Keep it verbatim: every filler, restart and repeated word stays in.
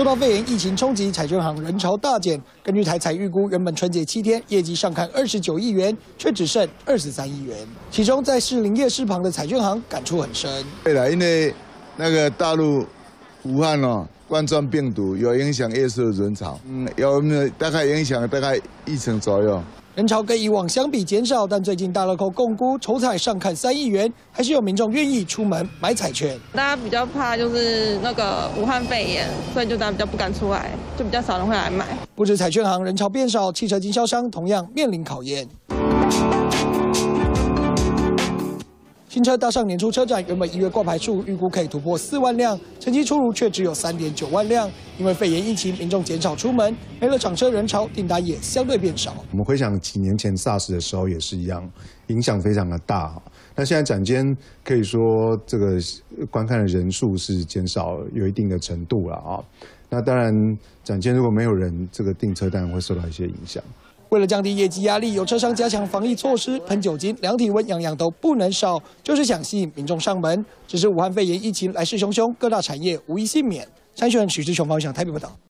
受到肺炎疫情冲击，彩券行人潮大减。根据台彩预估，原本春节七天业绩上看二十九亿元，却只剩二十三亿元。其中在士林夜市旁的彩券行感触很深。 对了，因为那个大陆武汉哦，冠状病毒有影响夜市的人潮，嗯，有大概影响大概一成左右。 人潮跟以往相比减少，但最近大乐透共估筹彩上看三亿元，还是有民众愿意出门买彩券。 大家比较怕就是那个武汉肺炎，所以就大家比较不敢出来，就比较少人会来买。 不止彩券行人潮变少，汽车经销商同样面临考验。 新车搭上年初车展，原本一月挂牌数预估可以突破四万辆，成绩出炉却只有三点九万辆。因为肺炎疫情，民众减少出门，没了厂车人潮，订单也相对变少。 我们回想几年前 SARS 的时候也是一样，影响非常的大。那现在展间可以说这个观看的人数是减少有一定的程度了啊。那当然，展间如果没有人，这个订车当然会受到一些影响。 为了降低业绩压力，有车商加强防疫措施，喷酒精、量体温，样样都不能少，就是想吸引民众上门。只是武汉肺炎疫情来势汹汹，各大产业无一幸免。参选许志雄方向台北报道。